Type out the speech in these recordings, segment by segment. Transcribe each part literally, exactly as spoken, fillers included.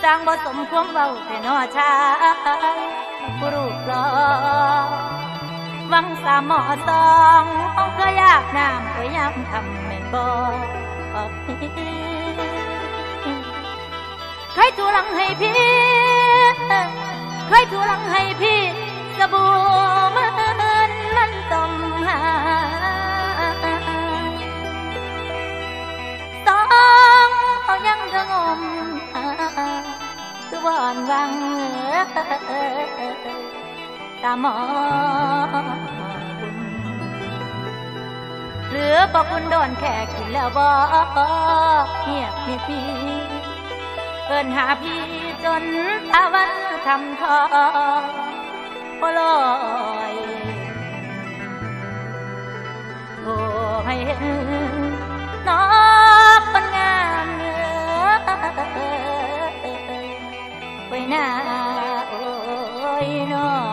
สร้างบ่สมความเว้าแต่นอชายผู้รูปหล่อวังสามหมอสองห้องก็ยากน้ำก็ยามทำเป็นบ่เคยถูหลังให้พี่เคยถูหลังให้พี่สบู่มันมันต้มหาต้องเอายังทงมคือบ่อนวังตาหมอบุญหรือบอกคุณโดนแค่กินแล้วบ่เงียบมีพี่เอิ้นหาพี่จนตะวันทำทอบ่ลอยโอ้ให้เห็นน้องคนงามเนื้อไว้หน้าโอ้ยน้อง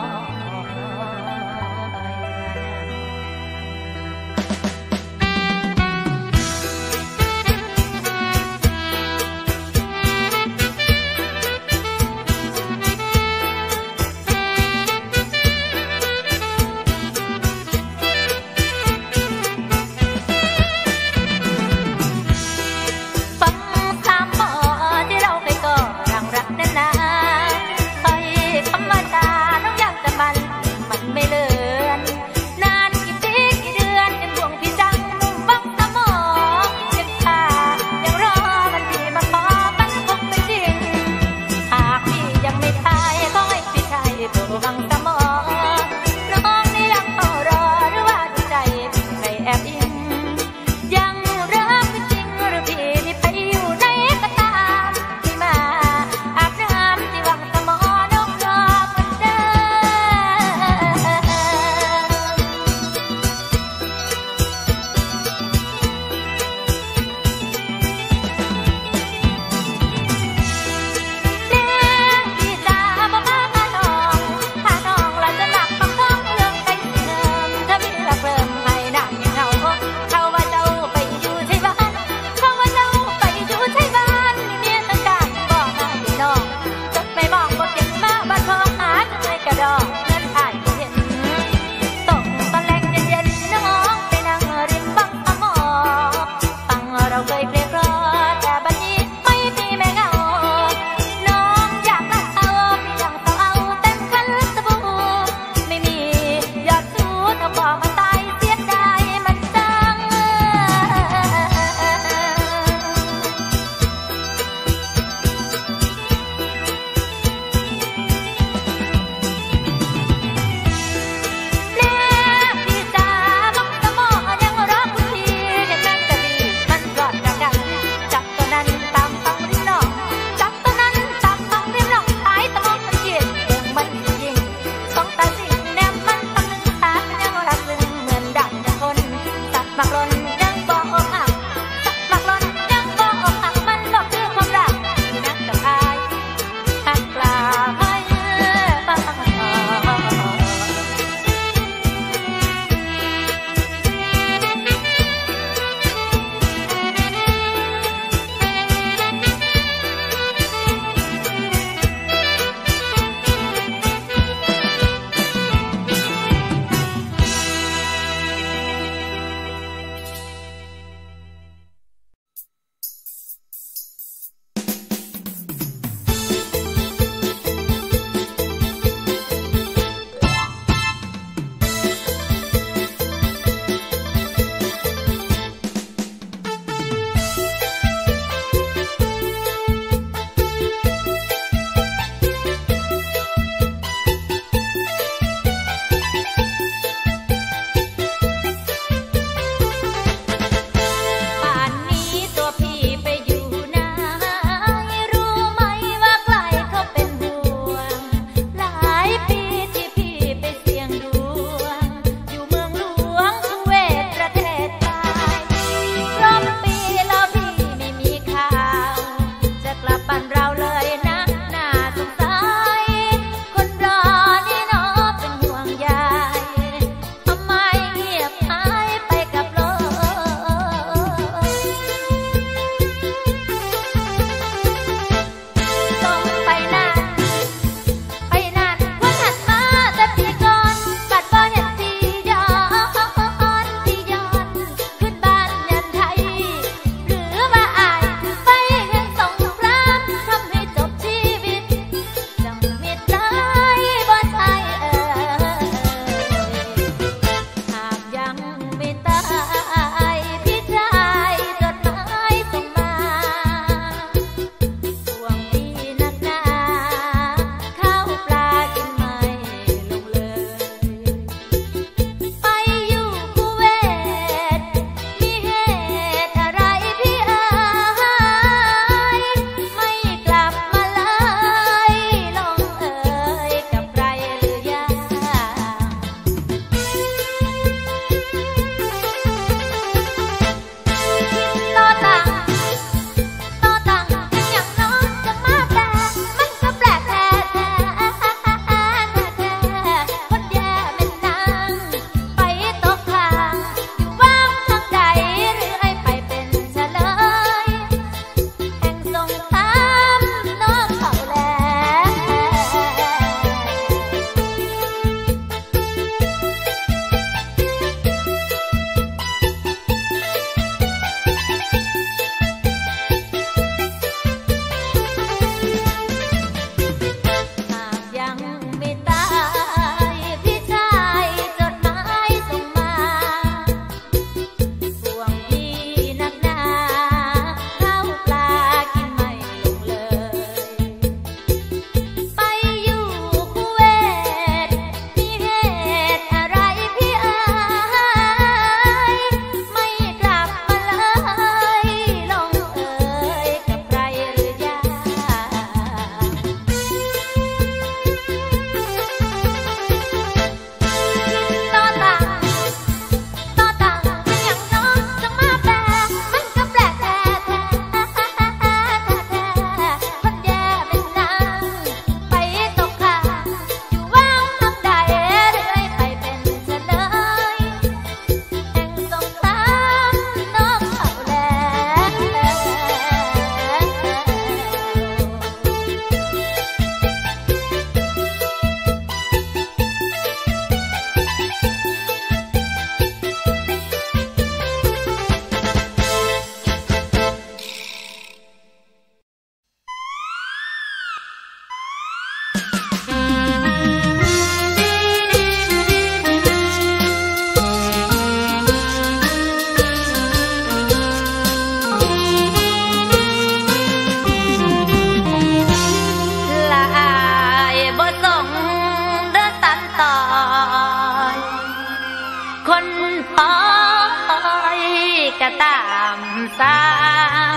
น้ตามสร้าง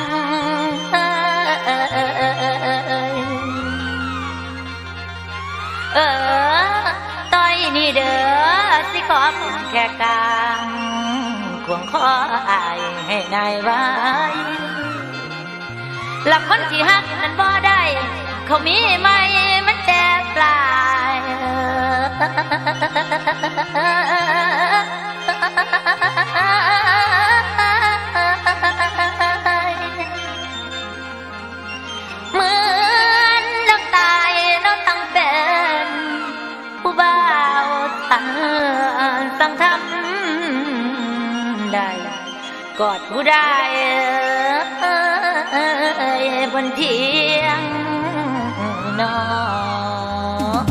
เออต้อยนี่เด้อสิขอเป็นแค่กลางควงคออายให้นายไว้หลักคนที่ฮักนั้นบ่ได้เขามีไหมมันแต่ปลายเหมือนน้ำตายน้ำตั้งเป็นผู้บ่าวตั้งตั้งทำได้กอดผู้ได้บนเพียงนอน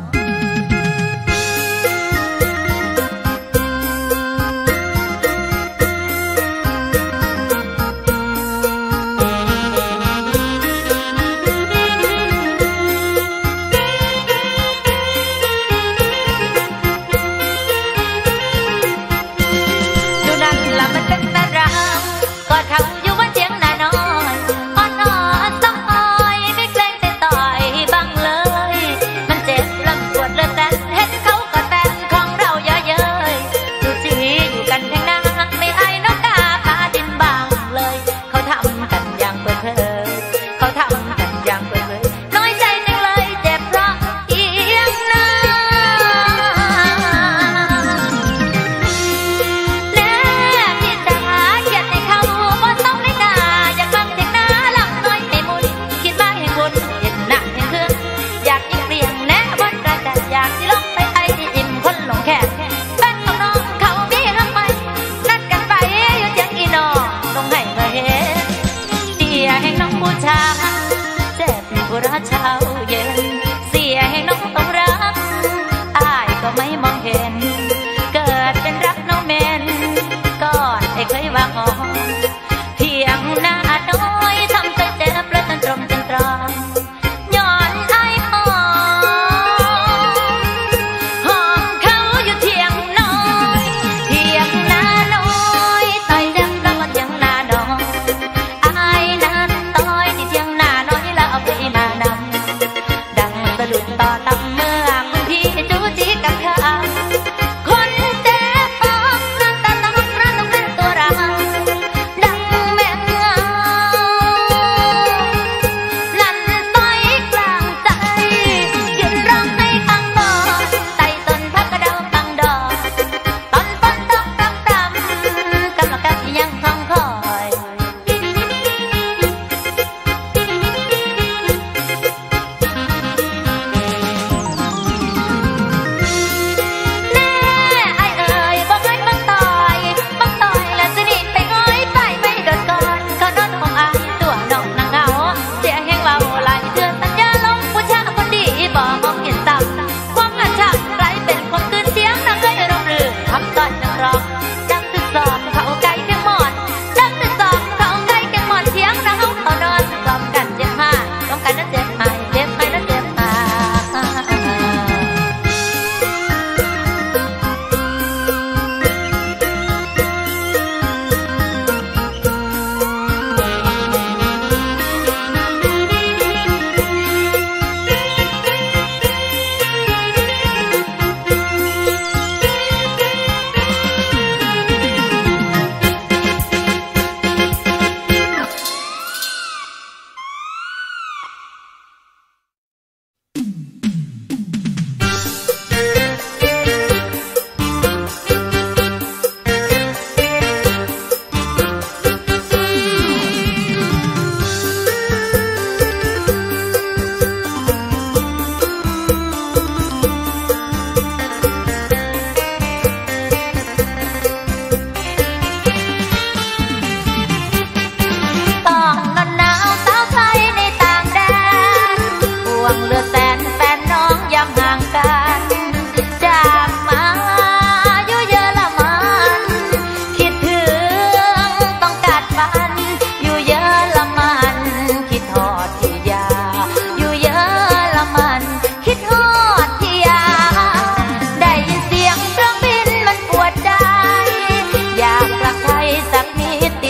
ดูนั่นละมันเป็นตารางกอดเขาอยู่บนเตียงน่านอนอ่อนอ่อนต้องอ้อยไม่เกรงแต่ต่อยบังเลยมันเจ็บลำปวดเลยแต่เห็นเขาก็แต่งของเราเยอะเย้ยดูสิอยู่กันแทงหน้าไม่ให้น้ำตาพาดินบางเลยเขาทำกันอย่างเปิดเผยเขาทำกันอย่างเปิดเผยน้อยใจจังเลยเจ็บเพราะเอียงหน้าแน่พี่จ๋าเขียนให้เขาบ่ต้องในหน้าอยากฟังเสียงหน้าหลับน้อยให้มุนคิดมาให้คนเห็นหนักเห็นเครื่องอยากยิงเปลี่ยนแน่บนกระดาษอยากที่ลงไปไอที่อิ่มคนหลงแค่เป็นของน้องเขามีรักไปนัดกันไปอยู่เจียงอีนอต้องให้มาเห็นเสียให้น้องบูชาเจ็บผู้รักเช้าเย็นเสียให้น้องต้องรักอายก็ไม่มองเห็นเกิดเป็นรักน้องเมนก่อนไอ้เคยว่าหอมเพียงหน้าน้อยทำใจเจ็บและจนตรมจนตรอมย้อนไอ้หอมหอมเขาอยู่เทียงน้อยเทียงหน้าน้อยต่อยดังแล้วก็เทียงหน้าน้อยอายนั้นต่อยที่เทียงหน้าน้อยแล้วเอาไปหน้านำดังสะดุดต่อตำเมื่อคุณพี่จูจีกับเขาคนเจ็บปอกน้ำตาต้องรักต้องเป็นตัวเราดังแม่เงานั่นต่อยกลางใจยืนร้องให้ฟังบ่ไต่ต้นพักกระเดาฟังดอกตอนฝนตกรำรำกำลังกัดยังคงคอยแน่ไอ้เอ่ยบอกให้บังต่อยบังต่อยแล้วจะหนีไปง้อยไปไม่โดนก่อนเขาโดนของอายตัวน้องนางเหงาเสียงแห้งเบาหลายเดือนสัญญาลงผู้ชายคนดีบอกมองเห็นซ้ำความอันชักกลายเป็นความตื่นเสียงนางเคยรำลือคำต้อยนังร้องดังตึกสอบเขาไก่เพียงหมอนดังตึกสอบเขาไก่เพียงหมอนเสียงนางเขาเขานอนกล่อมกันเจ็บมากกล่อมกันนั้นเจ็บหายเจ็บหายนั้นเจ็บหายต้องนอนหนาวสาวไทยในต่างแดนห่วงเหลือแสนแฟนน้องย้ำห่างกันจากมาอยู่เยอรมันคิดถึงต้องกัดฟันอยู่เยอรมันคิดฮอดที่ยาอยู่เยอรมันคิดฮอดที่ยาได้ยินเสียงเครื่องบินมันปวดใจอยากกลับไทยสักนิด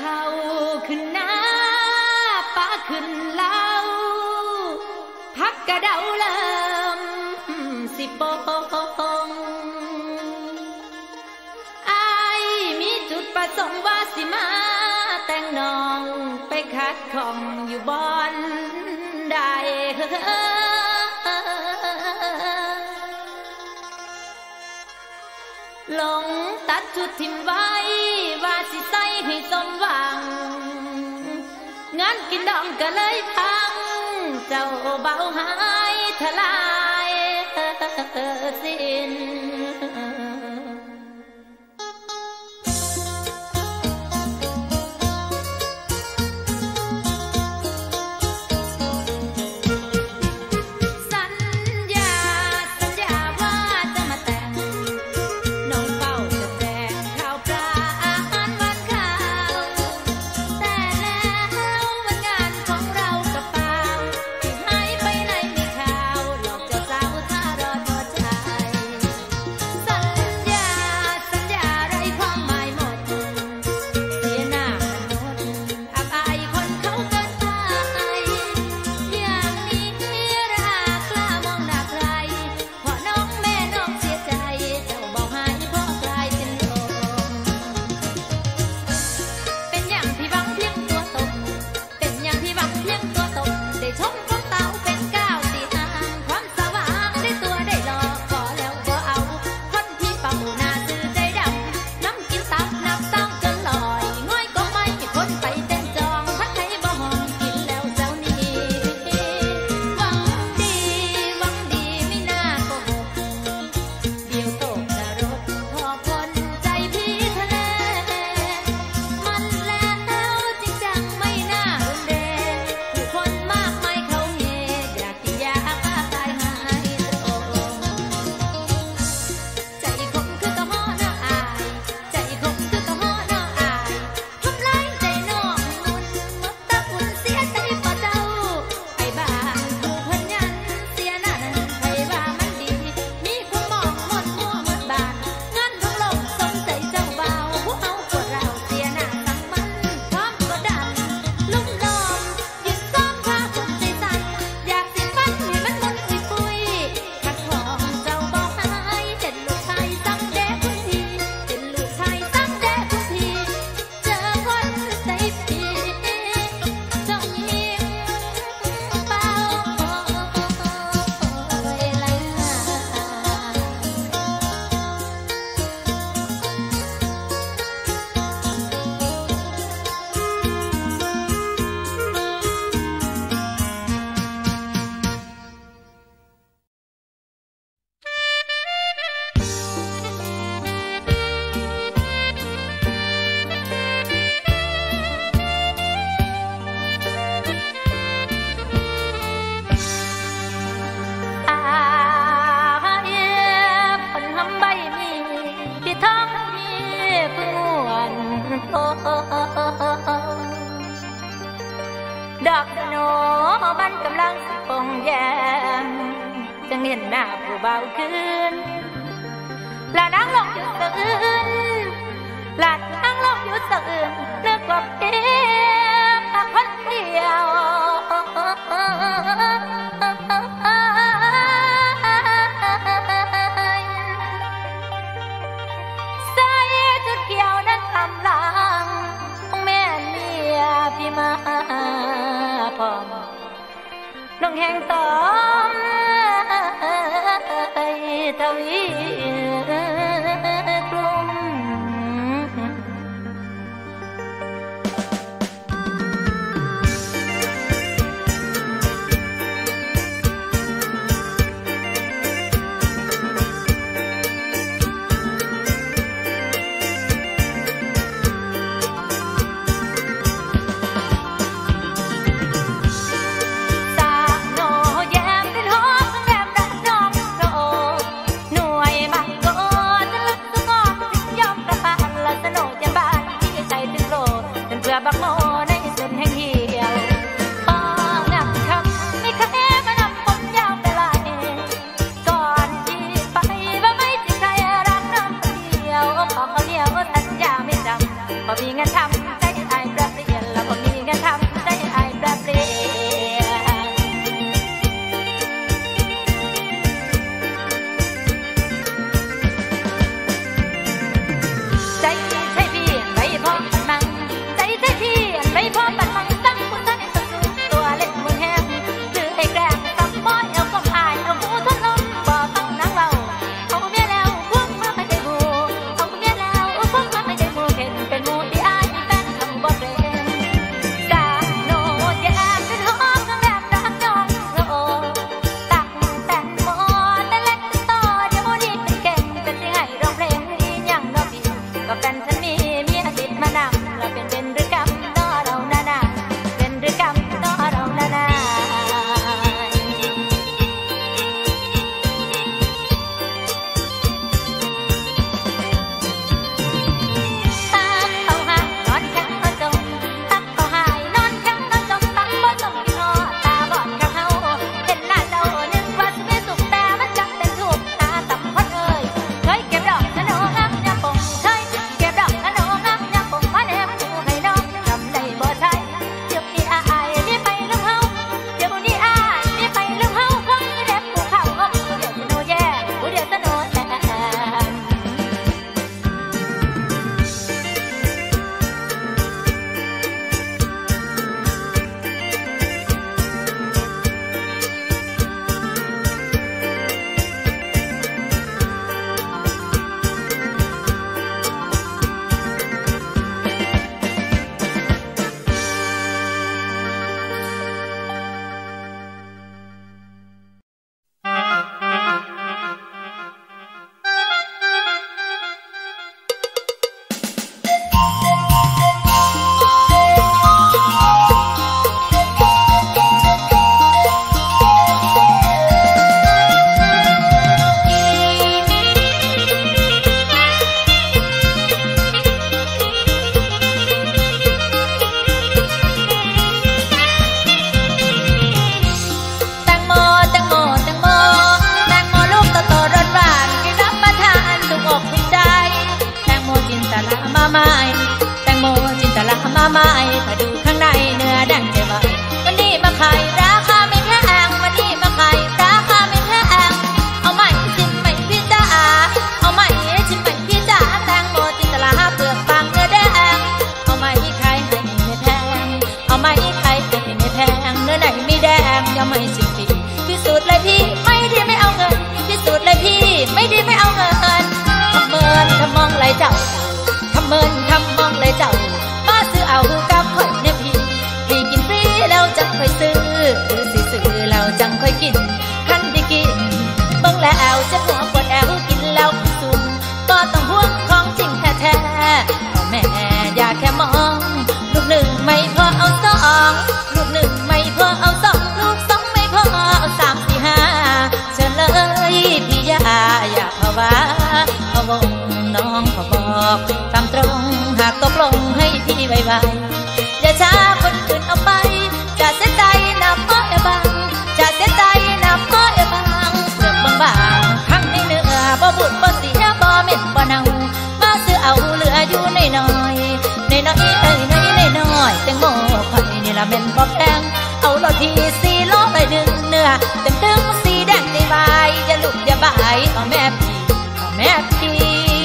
เขาขึ้นหน้าป้าขึ้นเล่าพักกระเดาเริ่มสิปงอายมีจุดประสงค์ว่าสิมาแต่งน้องไปคัดของอยู่บอนใดหลงตัดชุดทิมไว้ว่าสิใส่ให้สมหวังงานกินดองก็เลยพังเจ้าเบาหายทลายสิ้นดอกสโนมันกำลังสิปงแยมจังเห็นหน้าผู้เบาขึ้นและนั่งลงอยู่สะอื่นและนั่งลงอยู่สะอื่นนึกว่าเพียงคนเดียวใส่จุดเกี่ยวนั้นทำหลังแม่เมียพี่มาพร้อมน้องแห่งตอมทวีกลุ่มมบอกตามตรงหากตกลงให้พี่ไวๆอย่าช้าคนอื่นเอาไปจะเสียใจนะพ่อเอ๋บางจะเสียใจนะพ่อเอ๋บางเสือกบางบางทั้งในเนื้อบ่บุญบ่เสียบ่เม็ดบ่เน่ามาซื้อเอาเหลืออยู่ในน้อยในน้อยเอ้ยในในน้อยแตงโมข่อยนี่ละเม็นบ่แพงเอาโลดพี่สี่โลไปดึงเนื้อเต็มตึงสีแดงใจบายอย่าลุกอย่าบ่ายเอาแม่พี่เอาแม่พี่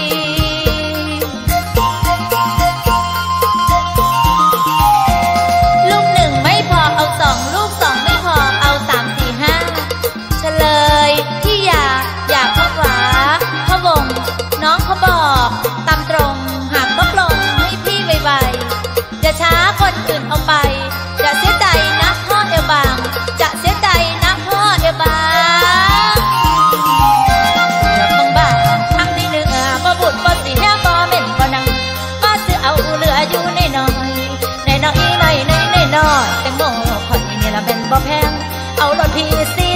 ลูกหนึ่งไม่พอเอาสองลูกสองไม่พอเอาสามสี่ห้าเฉลยที่อยากอยากพวาพะวงน้องเขาบอกตามตรงหากตกลงให้พี่ไวๆจะช้าคนอื่นเอาไปจะเสียใจนะพ่อเอวบางจะเสียใจนะพ่อเอวบางเลือกบางบางทั้งที่เนื้อบ่บุญบ่เสียบ่เม็นบ่นังมาซื้อเอาเหลืออยู่ในน้อยในน้อยในในในน้อยแตงโมข่อยนี่ละเป็นบ่แพงเอารถพี่สิ